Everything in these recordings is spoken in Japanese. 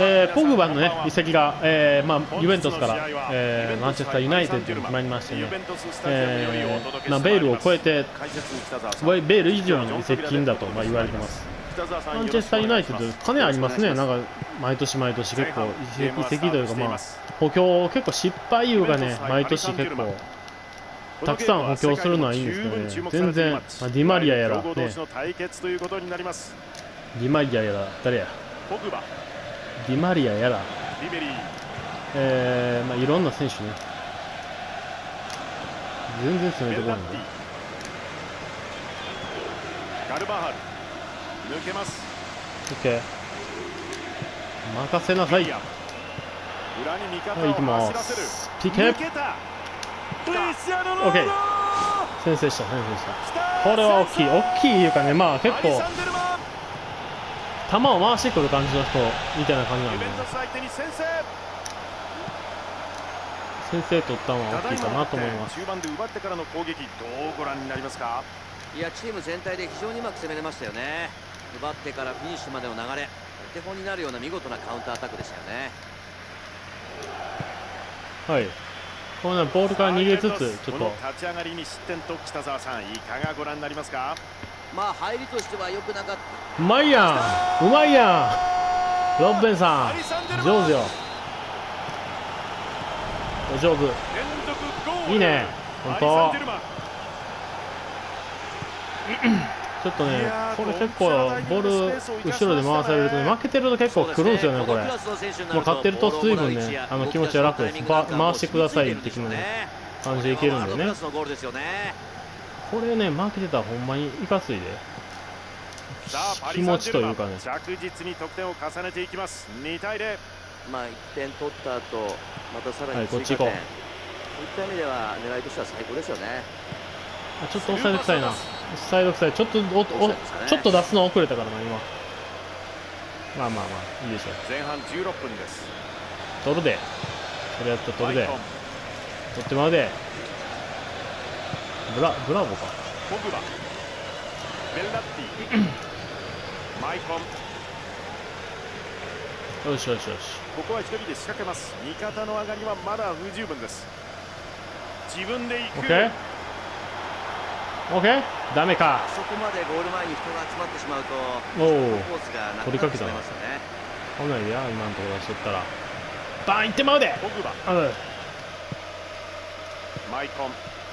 ポグバの、ね、移籍が、ユベントスから、マンチェスターユナイテッドに決まりましてね、ベイルを超えてベイル以上の移籍金だと、言われてます。マンチェスターユナイテッド金ありますね。なんか毎年毎年結構移籍というか、補強結構失敗いうかね、毎年結構たくさん補強するのはいいんですけどね、全然、ディマリアやら、ね、ディマリアやら誰やディマリアやら、いろんな選手ね、全然攻めてこないんで。 ガルバハル抜けます。 オッケー、任せなさい。はい、行きます。PK。オッケー。先制した、先制した。これは大きい、大きいいうかね、結構球を回してくる感じの人みたいな感じなんで、先制取ったのは大きいかなと思います。 中盤で奪ってからの攻撃、どうご覧になりますか？ いや、チーム全体で非常にうまく攻めれましたよね。奪ってからフィニッシュまでの流れ、お手本になるような見事なカウンターアタックでしたよね。 はい、この、ボールから逃げつつ、ちょっと立ち上がりに失点と、北澤さん、いかがご覧になりますか？ 入りとしては良くなかった。 うまいやん、うまいやん、ロッベンさん、上手よ、お上手、いいね、本当。ちょっとね、これ結構ボール後ろで回されると、ね、負けてると結構くるんですよね、これ。勝ってると随分ね、気持ちは楽です。回してください的な、ね、感じでいけるんでね。これね、負けてたらほんまにいかついで。気持ちというかね。 着実に得点を重ねていきます。2対0。 1点取った後、またさらにこっち行こう。 そういった意味では狙いとしては最高ですよね。 ちょっとオフサイド臭いな。オフサイド臭い。ちょっと出すの遅れたからな、今。いいでしょう。 前半16分です。 取るで。それやったら取るで。取ってまうで。ブラボーか。 ポグバ、ベルラッティ、マイコン。 よしよしよし。 ここは一人で仕掛けます。味方の上がりはまだ不十分です。自分で行く。 オッケー。オッケー。ダメか。 そこまでゴール前に人が集まってしまうと、コースがなくなってしまいますよね。 危ないや、今のところ出しとったら。バーンいってまうで。 ポグバ、マイコン。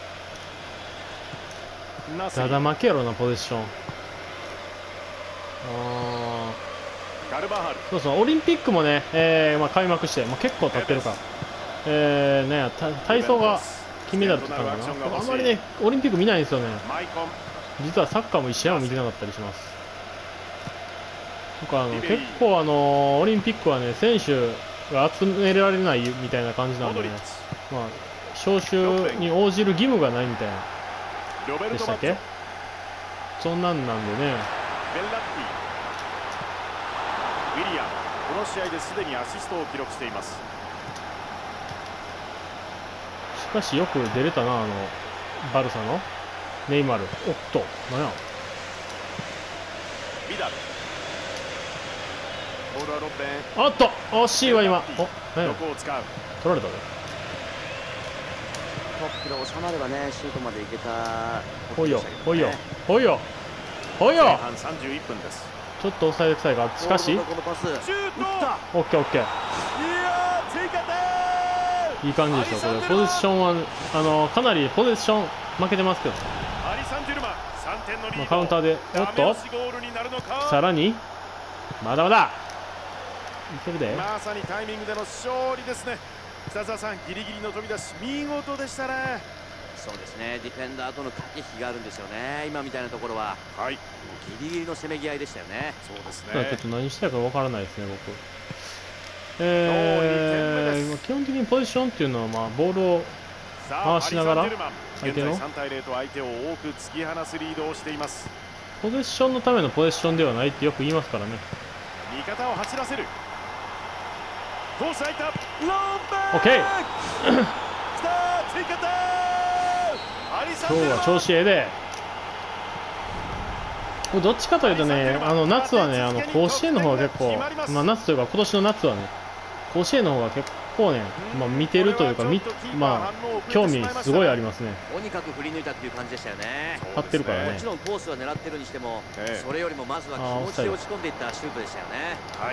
ただ負けやろな、ポゼッション。 ガルバハル。 そうそう、オリンピックもね、開幕して、結構経ってるから、体操が金メダル取ったのかな。あんまりね、オリンピック見ないんですよね。実はサッカーも1試合も見てなかったりします。結構オリンピックはね、選手が集められないみたいな感じなんでね、招集に応じる義務がないみたいな。でしたっけ？そんなんなんでね。 ベルラッティ、ウィリアム、この試合ですでにアシストを記録しています。 しかしよく出れたな、バルサのネイマール。おっと、なんや。 ビダル。ボールはロッベン。 おっと、惜しいわ今。 どこを使う？ 取られたね。 トップで収まればね、シュートまでいけた。 ほいよ、ほいよ、ほいよ、ほいよ。 前半31分です。 ちょっと抑え臭いが、しかし。オッケーオッケー。いい感じでしょう。これポゼッションはかなりポゼッション負けてますけど。カウンターで、おっと。さらに。まだまだ。いけるで。 まさにタイミングでの勝利ですね。北澤さん、ギリギリの飛び出し見事でしたね。 そうですね、ディフェンダーとの駆け引きがあるんですよね、今みたいなところは。 はい、 ギリギリのせめぎ合いでしたよね。 そうですね。 ちょっと何したいかわからないですね、僕。基本的にポジションっていうのは、ボールを回しながら相手の 3対0と相手を多く突き放すリードをしています。 ポゼッションのためのポゼッションではないってよく言いますからね。 味方を走らせる。コース空いた。ロオッケー。 追加点。 今日は調子ええで。 どっちかというとね、夏はね、甲子園の方が結構、まあ、夏というか、今年の夏はね、甲子園の方が結構ね、まあ、見てるというか、まあ、興味すごいありますね。 とにかく振り抜いたっていう感じでしたよね。 張ってるからね。 もちろんコースは狙ってるにしても、それよりもまずは気持ちで落ち込んでいったシュートでしたよね。 はい。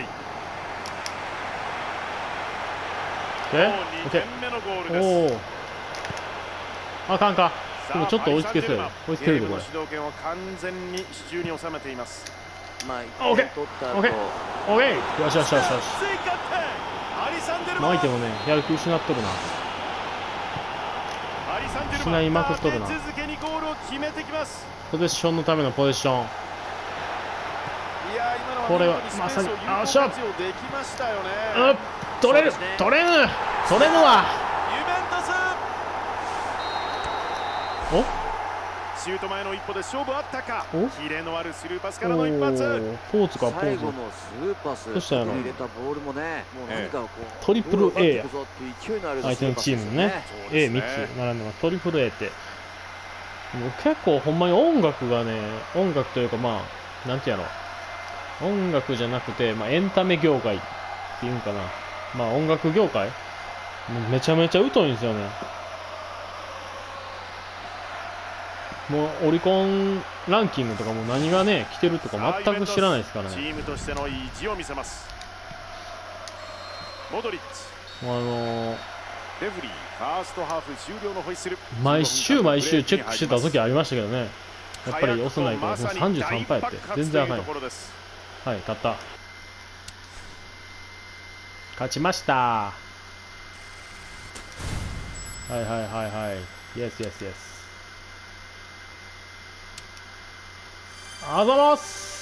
オッケー。おお。あかんか。でもちょっと追いつけそうや。追いつけるでこれ。 主導権を完全に手中に収めています。 まあ、 オッケー。オッケー。オッケー。よしよしよしよし。まあ相手もね、やる気失っとるな。失いまくっとるな。ポゼッションのためのポゼッション。これはまさに、あっしゃ。取れる、取れぬわ。お？ シュート前の一歩で勝負あったか。キレのあるスルーパスからの一発。 ポーズか、ポーズ。どうしたの？トリプル A や。相手のチームね。A3 つ並んでます。トリプル A って。もう結構ほんまに音楽がね、音楽というかまあ、なんてやろう。音楽じゃなくて、まあエンタメ業界っていうんかな。まあ音楽業界めちゃめちゃ疎いんですよね。もうオリコンランキングとかも何がね来てるとか全く知らないですからね。 チームとしての意地を見せます。モドリッチ。レフリーファーストハーフ終了のホイッスル。 毎週チェックしてた時ありましたけどね。やっぱり押せないからもう33敗やって全然あかんよ。はい、勝った。勝ちました。はいはいはいはい。イエスイエスイエス。あざます。